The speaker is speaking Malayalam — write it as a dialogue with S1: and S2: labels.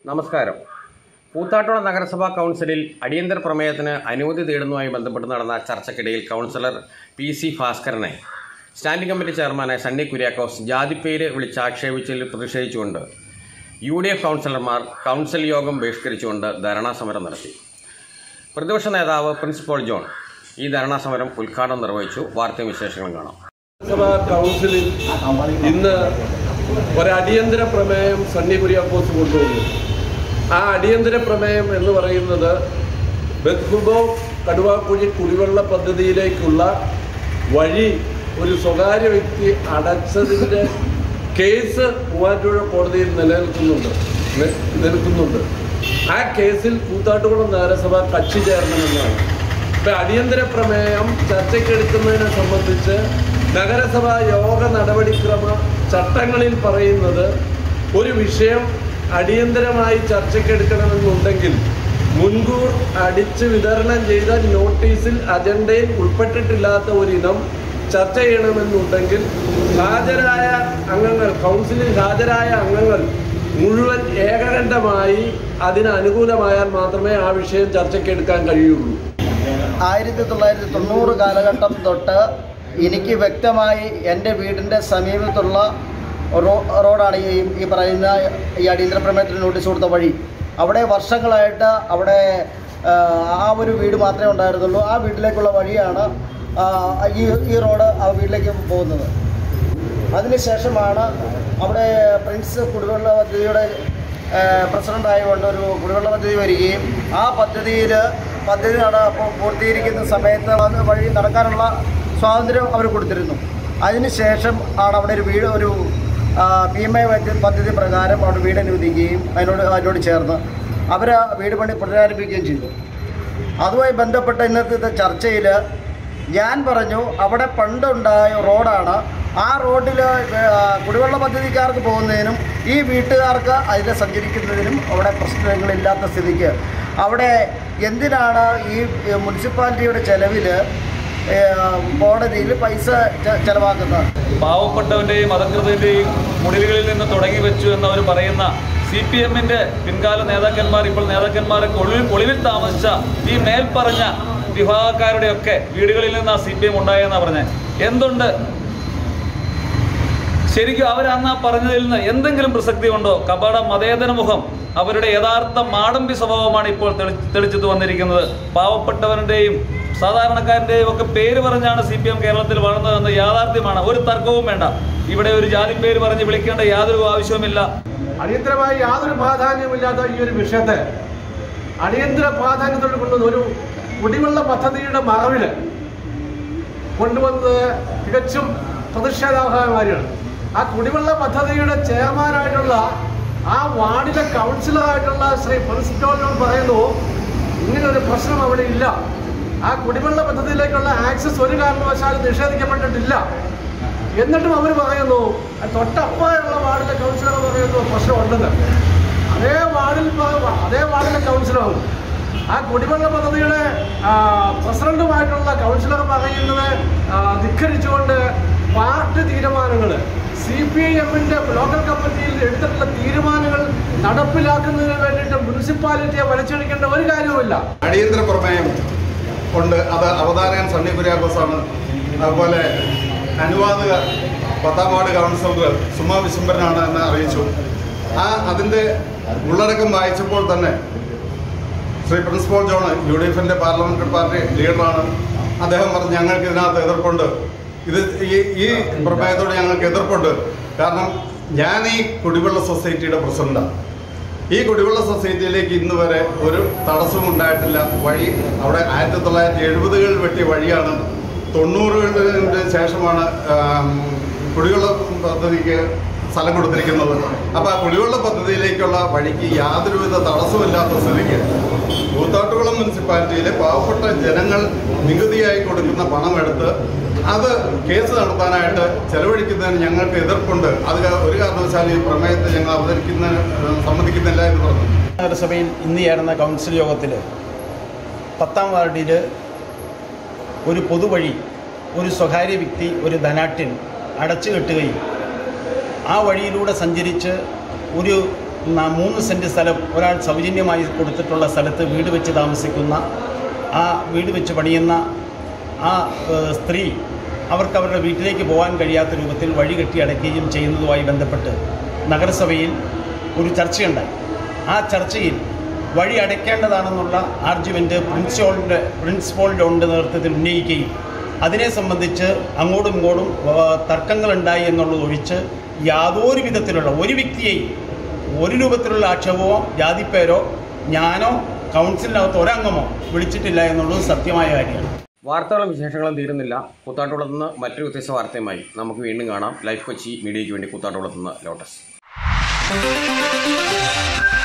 S1: നമസ്കാരം. കൂത്താട്ടുകുളം നഗരസഭാ കൗൺസിലിൽ അടിയന്തര പ്രമേയത്തിന് അനുമതി തേടുന്നതുമായി ബന്ധപ്പെട്ട് നടന്ന ചർച്ചയ്ക്കിടയിൽ കൗൺസിലർ PC ഭാസ്കരനെ സ്റ്റാൻഡിംഗ് കമ്മിറ്റി ചെയർമാനായ സണ്ണി കുര്യാക്കോസ് ജാതിപ്പേര് വിളിച്ചാക്ഷേപിച്ചതിൽ പ്രതിഷേധിച്ചുകൊണ്ട് UDF കൗൺസിലർമാർ കൗൺസിൽ യോഗം ബഹിഷ്കരിച്ചുകൊണ്ട് ധർണാ സമരം നടത്തി. പ്രതിപക്ഷ നേതാവ് പ്രിൻസിപ്പൽ ജോൺ ഈ ധർണാ സമരം ഉദ്ഘാടനം നിർവഹിച്ചു. വാർത്തയും വിശേഷങ്ങളും കാണാം.
S2: നഗരസഭാ കൗൺസിലിൽ ഇന്ന് ഒരടിയന്തര പ്രമേയം സണ്ണി കുര്യാക്കോസ് കൊണ്ടുവന്നു. ആ അടിയന്തര പ്രമേയം എന്ന് പറയുന്നത് ബെത്കുബോ കടുവാക്കുഴി കുടിവെള്ള പദ്ധതിയിലേക്കുള്ള വഴി ഒരു സ്വകാര്യ വ്യക്തി അടച്ചതിൻ്റെ കേസ് മൂവാറ്റുപുഴ കോടതിയിൽ നിലനിൽക്കുന്നുണ്ട്. ആ കേസിൽ കൂത്താട്ടുകുളം നഗരസഭ കക്ഷി ചേരണമെന്നാണ്. ഇപ്പം അടിയന്തര പ്രമേയം ചർച്ചയ്ക്കെടുക്കുന്നതിനെ സംബന്ധിച്ച് നഗരസഭ യോഗ നടപടിക്രമ ചട്ടങ്ങളിൽ പറയുന്നത് ഒരു വിഷയം അടിയന്തരമായി ചർച്ചയ്ക്കെടുക്കണമെന്നുണ്ടെങ്കിൽ മുൻകൂർ അടിച്ച് വിതരണം ചെയ്ത നോട്ടീസിൽ അജണ്ടയിൽ ഉൾപ്പെട്ടിട്ടില്ലാത്ത ഒരിനം ചർച്ച ചെയ്യണമെന്നുണ്ടെങ്കിൽ ഹാജരായ അംഗങ്ങൾ കൗൺസിലിൽ ഹാജരായ അംഗങ്ങൾ മുഴുവൻ ഏകകണ്ഠമായി അതിന് അനുകൂലമായാൽ മാത്രമേ ആ വിഷയം ചർച്ചയ്ക്കെടുക്കാൻ കഴിയുള്ളൂ.
S3: 1990 കാലഘട്ടം തൊട്ട് എനിക്ക് വ്യക്തമായി എൻ്റെ വീടിൻ്റെ സമീപത്തുള്ള റോഡാണ് ഈ പറയുന്ന ഈ അടിയന്തര പ്രമേയത്തിന് നോട്ടീസ് കൊടുത്ത വഴി. അവിടെ വർഷങ്ങളായിട്ട് അവിടെ ആ ഒരു വീട് മാത്രമേ ഉണ്ടായിരുന്നുള്ളൂ. ആ വീട്ടിലേക്കുള്ള വഴിയാണ് ഈ റോഡ് ആ വീട്ടിലേക്ക് പോകുന്നത്. അതിനുശേഷമാണ് അവിടെ പ്രിൻസ് കുടിവെള്ള പദ്ധതിയുടെ പ്രസിഡൻ്റ് ആയതുകൊണ്ട് ഒരു കുടിവെള്ള പദ്ധതി വരികയും ആ പദ്ധതി പൂർത്തീകരിക്കുന്ന സമയത്ത് വഴി നടക്കാനുള്ള സ്വാതന്ത്ര്യം അവർ കൊടുത്തിരുന്നു. അതിനുശേഷം ആണ് അവിടെ ഒരു PMA പദ്ധതി പ്രകാരം അവിടെ വീട് അനുവദിക്കുകയും അതിനോട് ചേർന്ന് അവർ വീട് പണി പുനരാരംഭിക്കുകയും ചെയ്തു. അതുമായി ബന്ധപ്പെട്ട ഇന്നത്തെ ചർച്ചയിൽ ഞാൻ പറഞ്ഞു അവിടെ പണ്ടുണ്ടായ റോഡാണ്. ആ റോഡിൽ കുടിവെള്ള പദ്ധതിക്കാർക്ക് പോകുന്നതിനും ഈ വീട്ടുകാർക്ക് അതിൽ സഞ്ചരിക്കുന്നതിനും അവിടെ പ്രശ്നങ്ങളില്ലാത്ത സ്ഥിതിക്ക് അവിടെ എന്തിനാണ് ഈ മുനിസിപ്പാലിറ്റിയുടെ ചെലവിൽ കോടതിയിൽ പൈസ ചെലവാക്കുന്നത്?
S4: പാവപ്പെട്ടവൻ്റെയും അധകൃതൻ്റെയും മുടിലുകളിൽ നിന്ന് തുടങ്ങി വെച്ചു എന്നവർ പറയുന്ന CPM-ൻ്റെ പിൻകാല നേതാക്കന്മാർ ഇപ്പോൾ നേതാക്കന്മാരൊക്കെ ഒളിവിൽ താമസിച്ച ഈ മേൽപ്പറഞ്ഞ വിഭാഗക്കാരുടെയൊക്കെ വീടുകളിൽ നിന്ന് CPM ഉണ്ടായെന്നാണ് പറഞ്ഞത്. എന്തുണ്ട് ശരിക്കും അവരന്ന് പറഞ്ഞതിൽ നിന്ന് എന്തെങ്കിലും പ്രസക്തി ഉണ്ടോ? കപട മതേതര മുഖം അവരുടെ യഥാർത്ഥ മാടമ്പി സ്വഭാവമാണ് ഇപ്പോൾ തെളിച്ചെത്തു വന്നിരിക്കുന്നത്. പാവപ്പെട്ടവരുടെയും സാധാരണക്കാരൻ്റെയും ഒക്കെ പേര് പറഞ്ഞാണ് CPM കേരളത്തിൽ വളർന്നതെന്ന് യാഥാർത്ഥ്യമാണ്. ഒരു തർക്കവും വേണ്ട. ഇവിടെ ഒരു ജാതി പേര് പറഞ്ഞ് വിളിക്കേണ്ട യാതൊരു ആവശ്യവുമില്ല.
S2: അടിയന്തരമായി യാതൊരു പ്രാധാന്യമില്ലാത്ത ഈ ഒരു വിഷയത്തെ അടിയന്തര പ്രാധാന്യത്തോട് കൊണ്ടുവന്ന ഒരു കുടിവെള്ള പദ്ധതിയുടെ മറവിൽ കൊണ്ടുവന്നത് തികച്ചും പ്രതിഷേധാർഹമായാണ്. ആ കുടിവെള്ള പദ്ധതിയുടെ ചെയർമാനായിട്ടുള്ള ആ വാർഡിലെ കൗൺസിലറായിട്ടുള്ള ശ്രീ പ്രിൻസിപ്പൽ പറയുന്നു ഇങ്ങനൊരു പ്രശ്നം അവിടെ ഇല്ല. ആ കുടിവെള്ള പദ്ധതിയിലേക്കുള്ള ആക്സസ് ഒരു കാരണവശാലും നിഷേധിക്കപ്പെട്ടിട്ടില്ല. എന്നിട്ടും അവർ പറയുന്നു തൊട്ടപ്പുറമുള്ള വാർഡിലെ കൗൺസിലർ പറയുന്നു പ്രശ്നമുണ്ടെന്ന്. അതേ വാർഡിലെ കൗൺസിലറും ആ കുടിവെള്ള പദ്ധതിയുടെ പ്രസിഡന്റുമായിട്ടുള്ള കൗൺസിലർ പറയുന്നത് ധിക്കരിച്ചുകൊണ്ട് പാർട്ടി തീരുമാനങ്ങൾ CPM-ൻ്റെ ലോക്കൽ കമ്മിറ്റിയിൽ എടുത്തിട്ടുള്ള തീരുമാനങ്ങൾ നടപ്പിലാക്കുന്നതിന് വേണ്ടിയിട്ട് മുനിസിപ്പാലിറ്റിയെ വലിച്ചെടുക്കേണ്ട ഒരു കാര്യവുമില്ല.
S5: അടിയന്തര പ്രമേയം കൊണ്ട് അത് അവതാരകൻ സണ്ണി കുര്യാക്കോസാണ്. അതുപോലെ അനുവാദക 10ാം വാർഡ് കൗൺസിലർ സുമ വിശംബരനാണ് എന്ന് അറിയിച്ചു. അതിൻ്റെ ഉള്ളടക്കം വായിച്ചപ്പോൾ തന്നെ ശ്രീ പ്രിൻസിപ്പൽ ജോൺ UDF-ൻ്റെ പാർലമെൻ്ററി പാർട്ടി ലീഡറാണ്. അദ്ദേഹം പറഞ്ഞു ഞങ്ങൾക്ക് ഇതിനകത്ത് എതിർപ്പുണ്ട്. ഈ പ്രമേയത്തോട് ഞങ്ങൾക്ക് എതിർപ്പുണ്ട്. കാരണം ഞാൻ ഈ കുടിവെള്ള സൊസൈറ്റിയുടെ പ്രസിഡന്റാണ്. ഈ കുടിവെള്ള സൊസൈറ്റിയിലേക്ക് ഇന്ന് വരെ ഒരു തടസ്സവും ഉണ്ടായിട്ടില്ല. വഴി അവിടെ 1970-കളിൽ വെട്ടിയ വഴിയാണ്. 90-കളുടെ ശേഷമാണ് കുടിവെള്ള പദ്ധതിക്ക് സ്ഥലം കൊടുത്തിരിക്കുന്നത്. അപ്പോൾ ആ കുടിവെള്ള പദ്ധതിയിലേക്കുള്ള വഴിക്ക് യാതൊരുവിധ തടസ്സമില്ലാത്ത സ്ഥിതിക്ക് കൂത്താട്ടുകുളം മുനിസിപ്പാലിറ്റിയിലെ പാവപ്പെട്ട ജനങ്ങൾ നികുതിയായി കൊടുക്കുന്ന പണമെടുത്ത് അത് കേസ് നടത്താനായിട്ട് ചെലവഴിക്കുന്നതിന് ഞങ്ങൾക്ക് എതിർപ്പുണ്ട്. അത് ഒരു കാരണവശാലും ഈ പ്രമേയത്തെ ഞങ്ങൾ സമ്മതിക്കുന്നില്ല എന്ന് പറഞ്ഞു.
S3: നഗരസഭയിൽ ഇന്ന് ചേർന്ന കൗൺസിൽ യോഗത്തിൽ 10ാം വാർഡിൽ ഒരു പൊതുവഴി ഒരു സ്വകാര്യ വ്യക്തി ഒരു ധനാട്യൻ അടച്ചു കെട്ടുകയും ആ വഴിയിലൂടെ സഞ്ചരിച്ച് ഒരു
S6: 3 സെൻറ്റ് സ്ഥലം ഒരാൾ സൗജന്യമായി കൊടുത്തിട്ടുള്ള സ്ഥലത്ത് വീട് വെച്ച് താമസിക്കുന്ന ആ വീട് വെച്ച് പണിയുന്ന ആ സ്ത്രീ അവർക്ക് അവരുടെ വീട്ടിലേക്ക് പോകാൻ കഴിയാത്ത രൂപത്തിൽ വഴി കെട്ടി അടയ്ക്കുകയും ചെയ്യുന്നതുമായി ബന്ധപ്പെട്ട് നഗരസഭയിൽ ഒരു ചർച്ചയുണ്ടായി. ആ ചർച്ചയിൽ വഴി അടയ്ക്കേണ്ടതാണെന്നുള്ള ആർഗ്യുമെൻറ്റ് പ്രിൻസിപ്പളുടെ നേതൃത്വത്തിൽ ഉന്നയിക്കുകയും അതിനെ സംബന്ധിച്ച് അങ്ങോട്ടും ഇങ്ങോട്ടും തർക്കങ്ങളുണ്ടായി എന്നുള്ളതൊഴിച്ച് യാതൊരു വിധത്തിലുള്ള ഒരു വ്യക്തിയെയും ഒരു രൂപത്തിലുള്ള ആക്ഷേപമോ ജാതിപ്പേരോ ഞാനോ കൗൺസിലിനകത്ത് ഒരംഗമോ വിളിച്ചിട്ടില്ല എന്നുള്ളത് സത്യമായ കാര്യമാണ്.
S1: വാർത്തകളും വിശേഷങ്ങളും തീരുന്നില്ല. കൂത്താട്ടുകുളത്ത് നിന്ന് മറ്റൊരു വ്യത്യസ്ത വാർത്തയുമായി നമുക്ക് വീണ്ടും കാണാം. ലൈഫ് കൊച്ചി മീഡിയയ്ക്ക് വേണ്ടി കൂത്താട്ടുകുളത്ത് നിന്ന് ലോട്ടസ്.